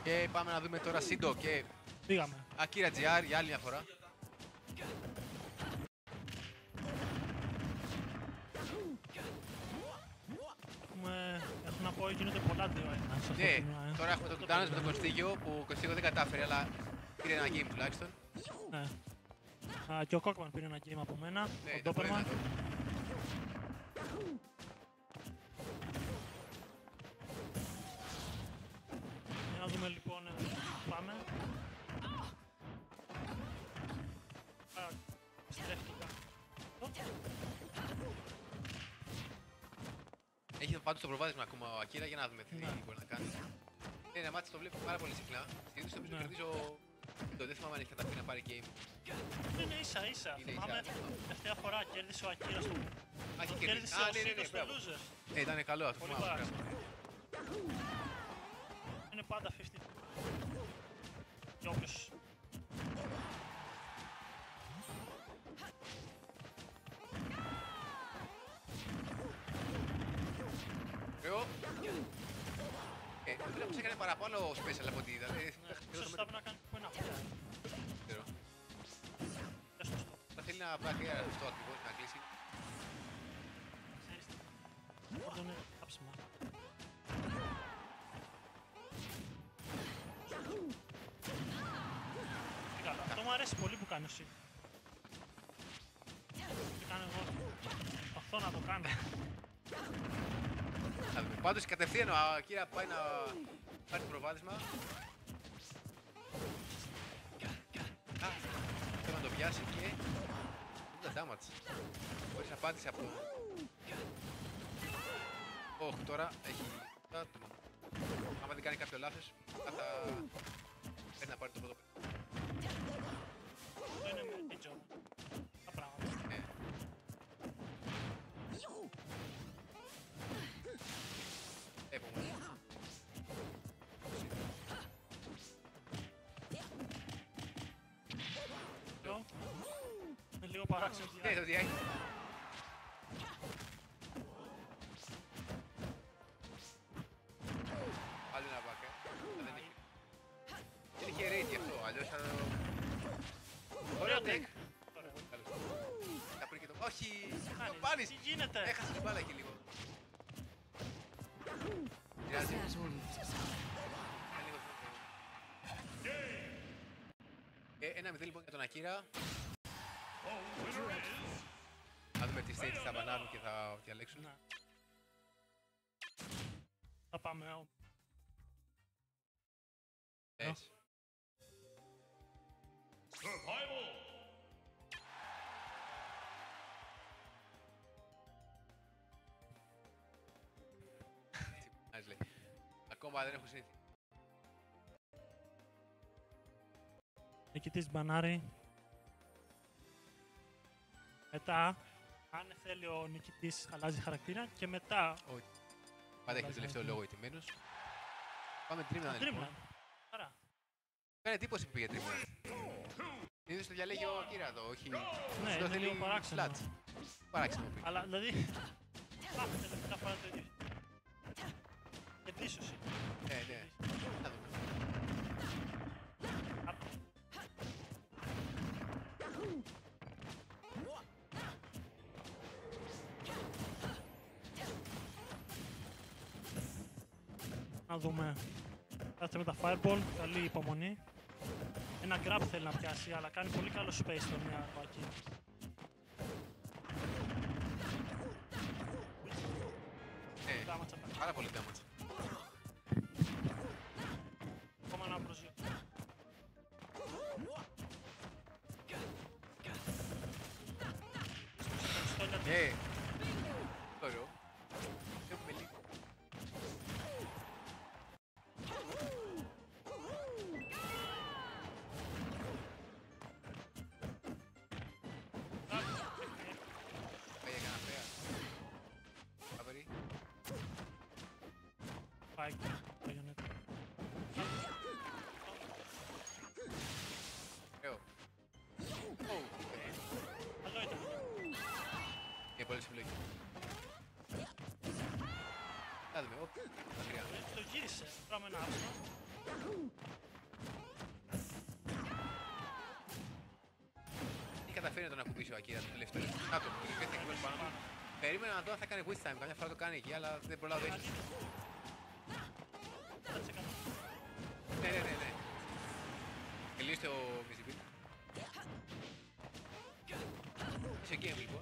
Και πάμε να δούμε τώρα Σίντο και Πήγαμε. Akira GR για άλλη μια φορά. Έχω να πω, γίνονται πολλά 2-1. Ναι, τώρα έχουμε τον Τάνος με τον Κωστίγιο που ο Κωστίγιο δεν κατάφερε, αλλά πήρε ένα game τουλάχιστον. Ναι. Και ο Κόκμαν πήρε ένα game από μένα. Ναι, Ο Ντόπερμαν. Για να δούμε λοιπόν, πάμε. Στρέφτηκα. Έχει πάντως το προβάδισμα ακόμα ο Ακύρα για να δούμε τι Ναι. μπορεί να κάνει. Είναι ένα μάτι το βλέπω πάρα πολύ συχνά. Συνήθως το Ναι. κερδίζω το δεν θυμάμαι αν έχει καταφέρει να πάρει game. Είναι ίσα ίσα. Είναι Θυμάμαι, ίσα. τελευταία φορά κέρδισε ο Ακύρας στο... Α, έχει Το κερδίσει. κέρδισε ο Σίδος στο μπράβο. Losers. Ναι, ήταν καλό αυτό. Πολύ θυμάμαι, παράξενο. μπράβο. Είναι πάντα 50. Και όποιος... Ωραίο. Το φίλο μας έκανε παραπάνω special από ό,τι είδα. Ίσως θα πρέπει να κάνει ένα πέρα. ξέρω. Πες το στο. Θα θέλει να πάρει ένα αυτό ακριβώς να κλείσει. Ξέρεις τι. Αυτό είναι κάψιμα. Τι καλά. Αυτό μου αρέσει πολύ που κάνει ο Σίγ. Τι κάνω εγώ. Προσπαθώ να το κάνω. Θα δούμε. Πάντως κατευθείαν ο Ακύρα πάει να πάρει το προβάδισμα. Α, θέλω να το πιάσει και... Δεν τα damage. Χωρίς απάντηση από το... Όχι, τώρα έχει... Άμα δεν κάνει κάποιο λάθος, θα πρέπει να πάρει το πρώτο. Αυτό είναι με την Τζον. Τα πράγματα. Επόμενο. Αυτό. Είναι λίγο παράξενο. Ναι, το διάει. Άλλο ένα back, δεν είχε rate γι' αυτό, αλλιώς θα... Ωραίο tech. Ωραία. Καλώς. Θα πριν και το... Όχι! Κάνεις. Το πάνεις! Τι γίνεται. Έχασε την μπάλα εκεί λίγο. Πειράζει. Ένα μηδέν λοιπόν για τον Ακύρα. Θα δούμε τι stage θα μπανάρουν και θα διαλέξουν. Ναι. Θα πάμε. Έτσι. Τι λέει. Ακόμα δεν έχω συνήθει. Νικητής μπανάρι. Μετά, αν θέλει ο νικητής, αλλάζει χαρακτήρα και μετά... Όχι. Πάντα έχει το τελευταίο λόγο οι τιμένους. Πάμε Dreamland λοιπόν. Dreamland. Άρα. Κάνει εντύπωση που πήγε Dreamland. Συνήθως το διαλέγει ο Ακύρα εδώ, όχι... Ναι, Εδώ είναι θέλει λίγο παράξενο. flat. Παράξενο πήγε. Αλλά δηλαδή... Πάμε τελευταία φορά το ίδιο. Εντύσωση. Ναι. Να δούμε. Να δούμε. Κάτσε με τα fireball, καλή υπομονή. Ένα grab θέλει να πιάσει, αλλά κάνει πολύ καλό space το μία από εκεί. Ναι, πάρα πολύ damage. Ακόμα ένα προσγείο. Ναι. Ωραίο. Έχουμε λίγο. Πάει για κανένα φρέα. Καβερί. Πάει και bayonetta. Ωραίο. Καλό ήταν. Είναι πολύ συμπλοκή. Να δούμε, μακριά. Το γύρισε. Πράγμα ένα άψο. Τι καταφέρει να τον ακουμπήσει ο Ακύρα το τελευταίο. Κάτω, το τελευταίο έχει πάνω του. Περίμενα να δω αν θα κάνει Witch Time. Καμιά φορά το κάνει εκεί, αλλά δεν προλάβω. Ναι. Τελείωσε ο Μιζιμπίλ. Είσαι game λοιπόν.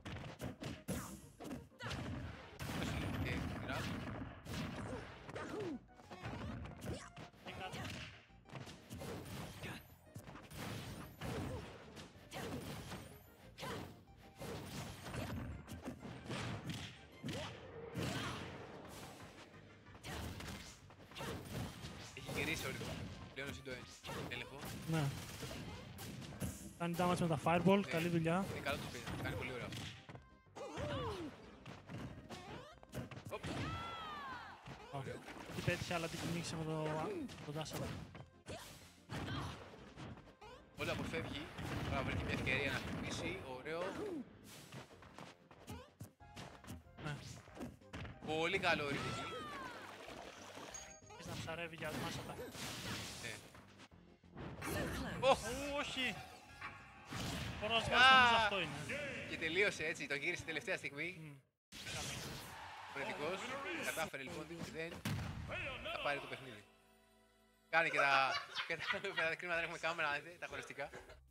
Έχει γυρίσει όλο. Πλέον εσύ το έλεγχο. Ναι. Κάνει damage με τα fireball, καλή δουλειά. Είναι καλό το πήρε, κάνει πολύ ωραίο αυτό. Ωραίο. Τι πέτυχε, αλλά την κυνήγησε με το Dash. Όλα αποφεύγει, τώρα βρήκε μια ευκαιρία να χτυπήσει, ωραίο. Ναι. Πολύ καλό ρίγι. Θες να ψαρεύει για μάσατα. Ναι. Όχι! Μπορώ να σβάλω νομίζω αυτό είναι. Και τελείωσε έτσι, το γύρισε τελευταία στιγμή. Πολιτικός, κατάφερε λοιπόν 2-0, θα πάρει το παιχνίδι. Κάνει και τα κρίματα, δεν έχουμε κάμερα, τα χωριστικά.